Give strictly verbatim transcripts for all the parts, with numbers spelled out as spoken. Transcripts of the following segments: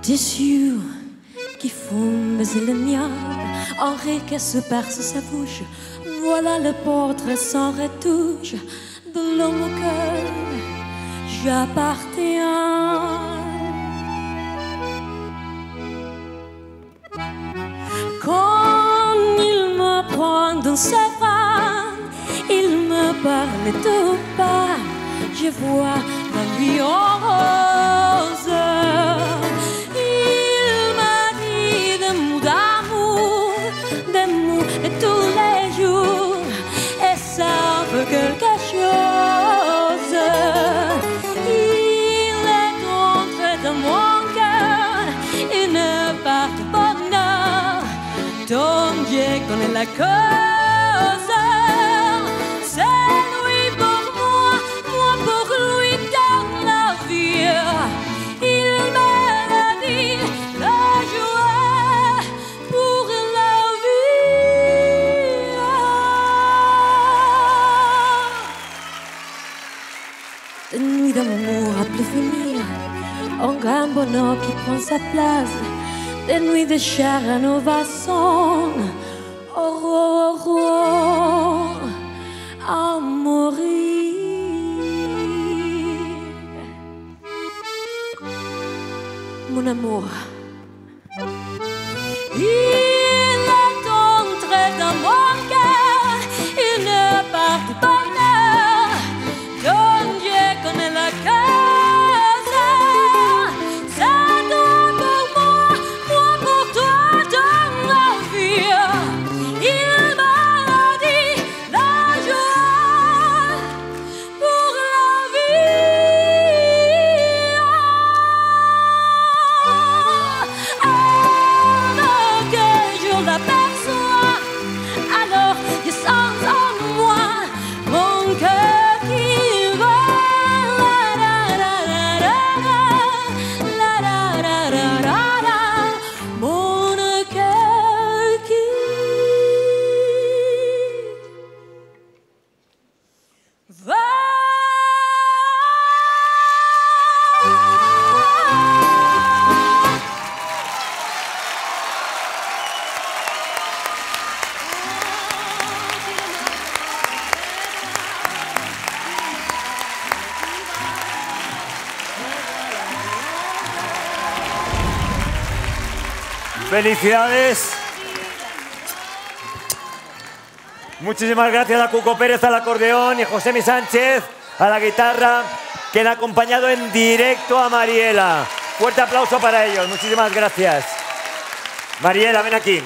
des yeux qui font baiser le mien, un rire qui se perce sa bouche. Voilà le portrait sans retouche de l'homme auquel j'appartiens. Quand il me prend dans ses bras, il me parle tout bas, je vois la vie en rose. Il m'a dit des mots d'amour, des mots de tous les jours, et ça veut quelque chose. Il est entré dans mon cœur une part de bonheur dont Dieu connaît la cause. C'est lui pour moi, moi pour lui dans la vie. Il m'a dit la joie pour la vie. Des nuits d'amour à plus finir, un grand bonheur qui prend sa place. Des nuits de chair à nos vassons, oh, oh, oh, à mourir. Mon amour, il est entré dans mon cœur une part du bonheur dont Dieu connaît la cause. Felicidades. Muchísimas gracias a Cuco Pérez al acordeón y Josemi Sánchez a la guitarra, que han acompañado en directo a Mariela. Fuerte aplauso para ellos. Muchísimas gracias. Mariela, ven aquí.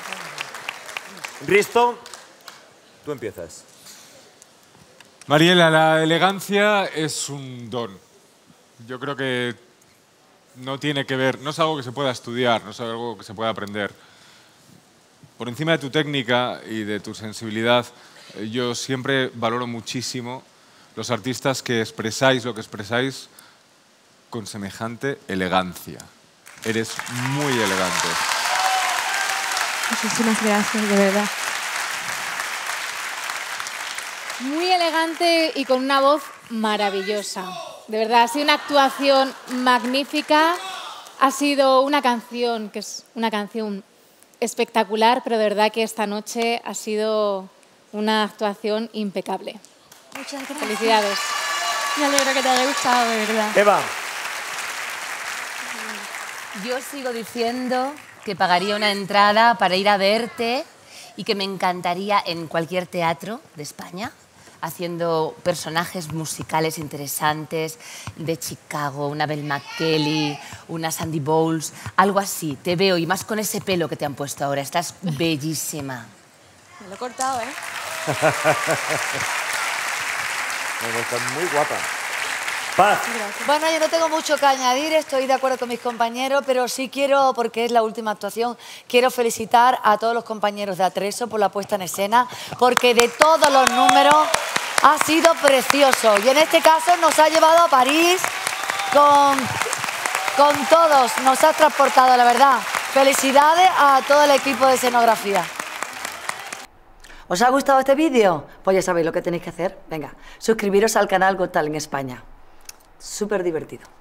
Risto, tú empiezas. Mariela, la elegancia es un don. Yo creo que no tiene que ver, no es algo que se pueda estudiar, no es algo que se pueda aprender. Por encima de tu técnica y de tu sensibilidad, yo siempre valoro muchísimo los artistas que expresáis lo que expresáis con semejante elegancia. Eres muy elegante. Muchísimas gracias, de verdad. Muy elegante y con una voz maravillosa. De verdad, ha sido una actuación magnífica. Ha sido una canción que es una canción espectacular, pero de verdad que esta noche ha sido una actuación impecable. Muchas gracias. Felicidades. Me alegro que te haya gustado, de verdad. Eva. Yo sigo diciendo que pagaría una entrada para ir a verte y que me encantaría en cualquier teatro de España, haciendo personajes musicales interesantes de Chicago, una Belle McKelly, una Sandy Bowles, algo así. Te veo, y más con ese pelo que te han puesto ahora. Estás bellísima. Me lo he cortado, ¿eh? Estás muy guapa. Paz. Bueno, yo no tengo mucho que añadir, estoy de acuerdo con mis compañeros, pero sí quiero, porque es la última actuación, quiero felicitar a todos los compañeros de Atreso por la puesta en escena, porque de todos los números ha sido precioso. Y en este caso nos ha llevado a París con, con todos, nos ha transportado, la verdad. Felicidades a todo el equipo de escenografía. ¿Os ha gustado este vídeo? Pues ya sabéis lo que tenéis que hacer. Venga, suscribiros al canal Got Talent España. Súper divertido.